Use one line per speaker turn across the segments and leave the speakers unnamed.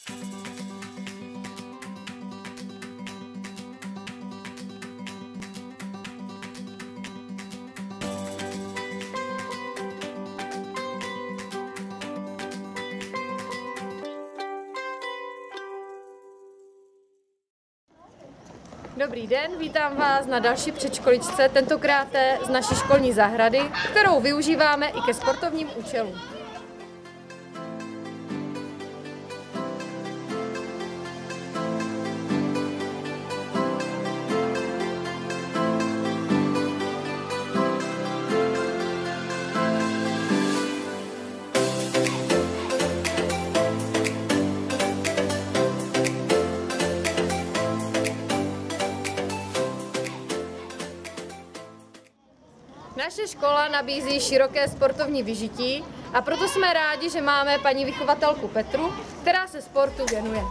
Dobrý den, vítám vás na další předškoličce, tentokrát z naší školní zahrady, kterou využíváme i ke sportovním účelům. Naše škola nabízí široké sportovní vyžití a proto jsme rádi, že máme paní vychovatelku Petru, která se sportu věnuje.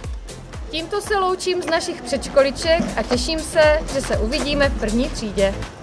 Tímto se loučím z našich předškoliček a těším se, že se uvidíme v první třídě.